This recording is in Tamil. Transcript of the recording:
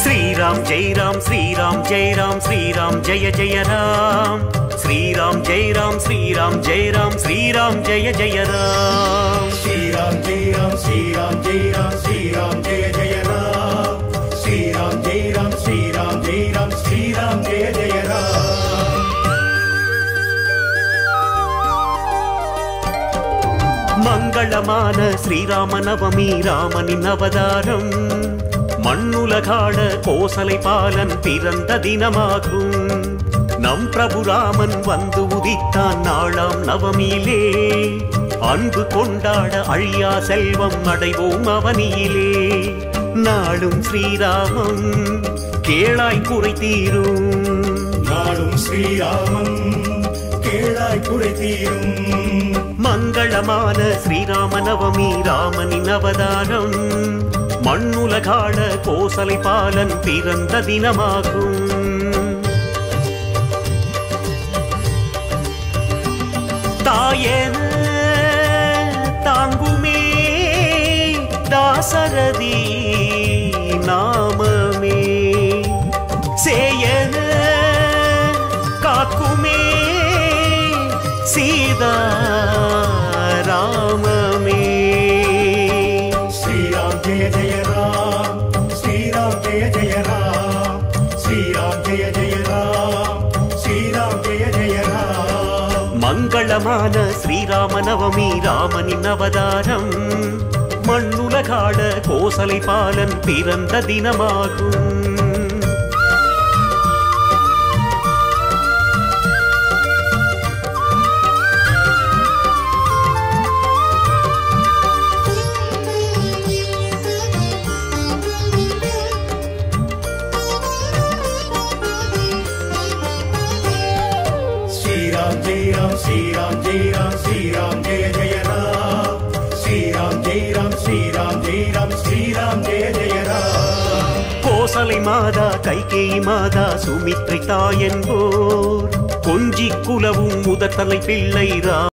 श्रीराम जय राम श्रीराम जय राम श्रीराम जय जय राम श्रीराम जय राम श्रीराम जय राम श्रीराम जय जय राम श्रीराम जय राम श्रीराम जय राम श्रीराम जय जय राम श्रीराम जय राम श्रीराम जय राम श्रीराम जय जय राम मंगलमान श्रीराम नवमी रामनिन अवतारम मण्णुलगाळ कोसलै पालन पिरंद दिनमागुम नम प्रभु रामन वंदु उदित्तान नाळाम नवमिயிலே அன்பு கொண்டாட அழியா செல்வம் அடைவோம் அவனியிலே நாளும் ஸ்ரீராமம் கேளாய் குறை தீரும் நாளும் ஸ்ரீராமம் கேளாய் குறை தீரும் मंगलमान श्रीराम नवमी रामनिन अवतारम मण्णुलगाळ कोसलै पालन पिरंद दिनमागुम तायेन तांगुमे दासरथी नाममे सेयन काकुमे सीता राम में श्रीराम जय जय राम श्रीराम जय जय राम श्रीराम जय जय राम श्रीराम जय जय राम मंगलमान श्रीराम नवमी रामनिन अवतारम मण्णुलगाळ कोसलै पालन पिरंद दिनमागुम श्रीराम जय राम श्रीराम जय राम श्रीराम जय जय राम श्रीराम जय राम श्रीराम जय राम श्रीराम जय जय राम கோசலை மாதா கைகேயி மாதா சுமித்ரை தாயன்போர் கொஞ்சி குலவும் முதத்தலை பிள்ளை